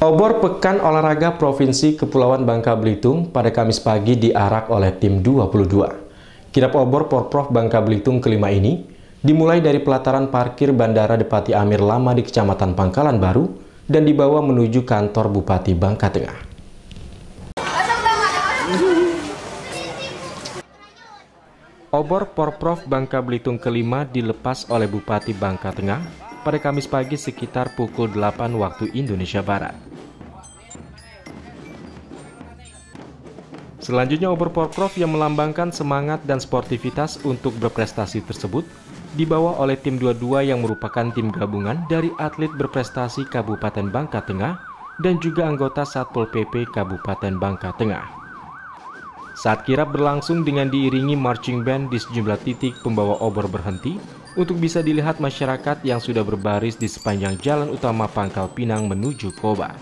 Obor Pekan Olahraga Provinsi Kepulauan Bangka Belitung pada Kamis pagi diarak oleh tim 22. Kirap obor Porprov Bangka Belitung kelima ini dimulai dari pelataran parkir Bandara Depati Amir Lama di Kecamatan Pangkalan Baru dan dibawa menuju kantor Bupati Bangka Tengah. Obor Porprov Bangka Belitung kelima dilepas oleh Bupati Bangka Tengah pada Kamis pagi sekitar pukul 8 waktu Indonesia Barat. Selanjutnya obor Porprov yang melambangkan semangat dan sportivitas untuk berprestasi tersebut dibawa oleh tim 22 yang merupakan tim gabungan dari atlet berprestasi Kabupaten Bangka Tengah dan juga anggota Satpol PP Kabupaten Bangka Tengah. Saat kirap berlangsung dengan diiringi marching band di sejumlah titik, pembawa obor berhenti untuk bisa dilihat masyarakat yang sudah berbaris di sepanjang jalan utama Pangkal Pinang menuju Koba.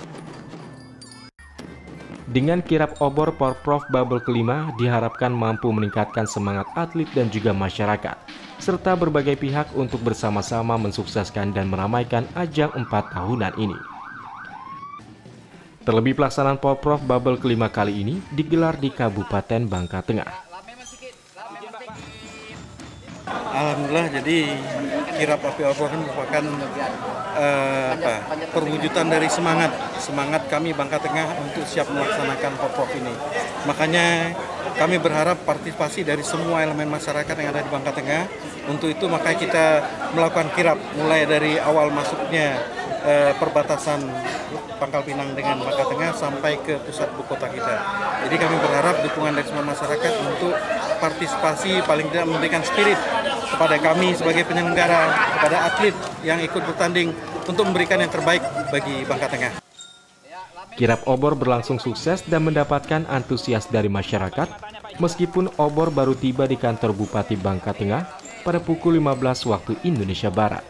Dengan kirap obor Porprov Bubble kelima diharapkan mampu meningkatkan semangat atlet dan juga masyarakat, serta berbagai pihak untuk bersama-sama mensukseskan dan meramaikan ajang 4 tahunan ini. Terlebih pelaksanaan Porprov Bubble kelima kali ini digelar di Kabupaten Bangka Tengah. Alhamdulillah, jadi kirap api obor merupakan perwujudan dari semangat kami Bangka Tengah untuk siap melaksanakan Porprov ini. Makanya kami berharap partisipasi dari semua elemen masyarakat yang ada di Bangka Tengah. Untuk itu makanya kita melakukan kirap mulai dari awal masuknya perbatasan Pangkal Pinang dengan Bangka Tengah sampai ke pusat ibu kota kita. Jadi kami berharap dukungan dari semua masyarakat untuk partisipasi, paling tidak memberikan spirit kepada kami sebagai penyelenggara, kepada atlet yang ikut bertanding untuk memberikan yang terbaik bagi Bangka Tengah. Kirap obor berlangsung sukses dan mendapatkan antusias dari masyarakat, meskipun obor baru tiba di kantor Bupati Bangka Tengah pada pukul 15 waktu Indonesia Barat.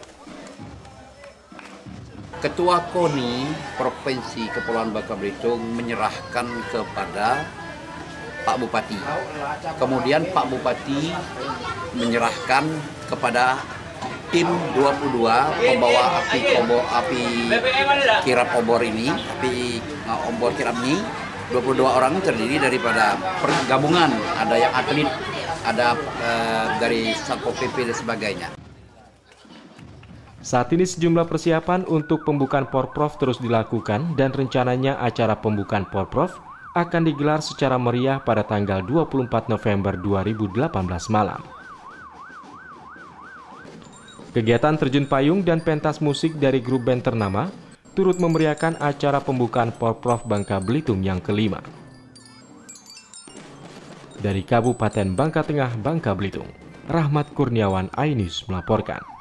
Ketua KONI Provinsi Kepulauan Bangka Belitung menyerahkan kepada Pak Bupati. Kemudian Pak Bupati menyerahkan kepada tim 22 pembawa api kirap obor ini, obor kirap ini. 22 orang terdiri daripada gabungan, ada yang atlet, ada dari Satpol PP dan sebagainya. Saat ini sejumlah persiapan untuk pembukaan Porprov terus dilakukan dan rencananya acara pembukaan Porprov akan digelar secara meriah pada tanggal 24 November 2018 malam. Kegiatan terjun payung dan pentas musik dari grup band ternama turut memeriahkan acara pembukaan Porprov Bangka Belitung yang kelima. Dari Kabupaten Bangka Tengah, Bangka Belitung, Rahmat Kurniawan, iNews melaporkan.